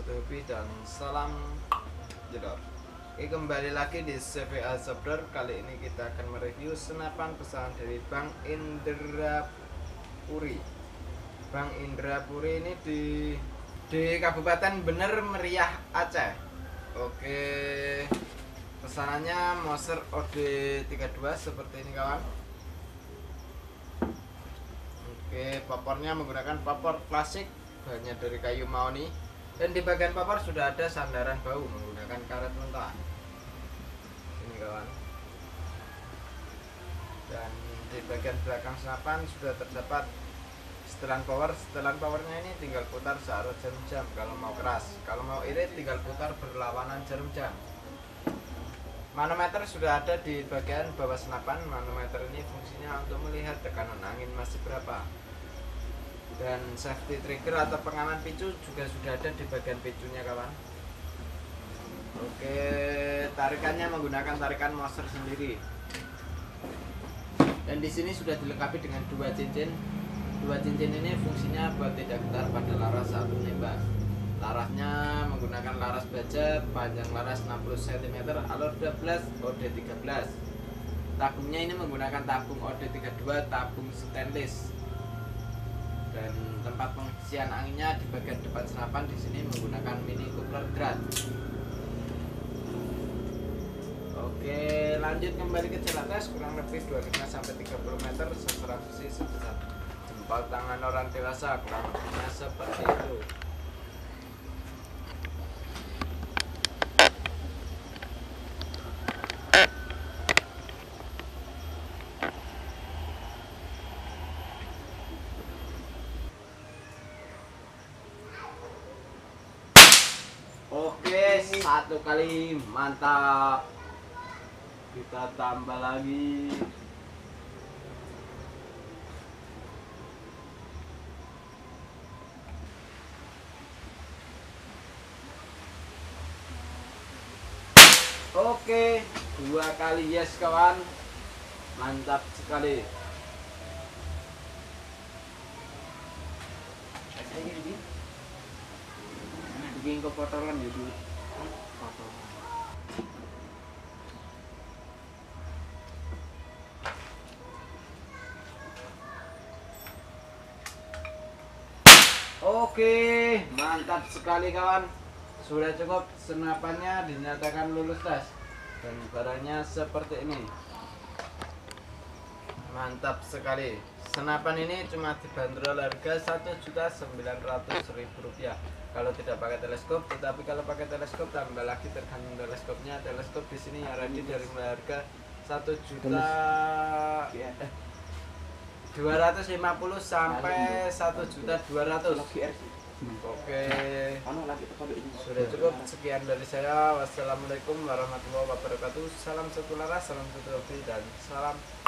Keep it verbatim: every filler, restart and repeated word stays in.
satu hobi dan salam jedor. Oke, kembali lagi di C V A Shopdor. Kali ini kita akan mereview senapan pesanan dari Bang Indrapuri. Bang Indrapuri ini di di Kabupaten Bener Meriah, Aceh. Oke, pesanannya Moser O D tiga puluh dua seperti ini kawan. Oke, papornya menggunakan papor klasik, bahannya dari kayu mahoni, dan di bagian papor sudah ada sandaran bau menggunakan karet mentah. Ini kawan. Dan di bagian belakang senapan sudah terdapat setelan power. Setelan powernya ini tinggal putar searah jarum jam kalau mau keras, kalau mau irit tinggal putar berlawanan jarum jam. Manometer sudah ada di bagian bawah senapan. Manometer ini fungsinya untuk melihat tekanan angin masih berapa. Dan safety trigger atau pengaman picu juga sudah ada di bagian picunya kawan. Oke, tarikannya menggunakan tarikan Moser sendiri. Dan di sini sudah dilengkapi dengan dua cincin. Dua cincin ini fungsinya buat tidak getar pada laras saat menembak. Larasnya menggunakan laras baja, panjang laras enam puluh sentimeter, alur dua belas, O D tiga belas. Tabungnya ini menggunakan tabung O D tiga puluh dua, tabung stainless. Dan tempat pengisian anginnya di bagian depan senapan di sini menggunakan mini coupler drat. Oke, lanjut kembali ke jarak tes kurang lebih dua puluh lima sampai tiga puluh meter, sasaran besi sebesar jempol tangan orang dewasa, kurang lebihnya seperti itu. Oke, satu kali mantap. Kita tambah lagi. Oke, dua kali yes kawan. Mantap sekali. Bikin kepotolan ya dulu. Oke, mantap sekali kawan. Sudah cukup, senapannya dinyatakan lulus tes. Dan barangnya seperti ini. Mantap sekali. Senapan ini cuma dibanderol harga satu juta sembilan ratus ribu rupiah kalau tidak pakai teleskop, tetapi kalau pakai teleskop tambah lagi tergantung teleskopnya. Teleskop di sini yang ready dari mulai harga satu juta dua ratus lima puluh sampai satu juta dua ratus. Oke, sudah cukup, sekian dari saya. Wassalamualaikum warahmatullahi wabarakatuh. Salam satu laras, salam satu hobi, dan salam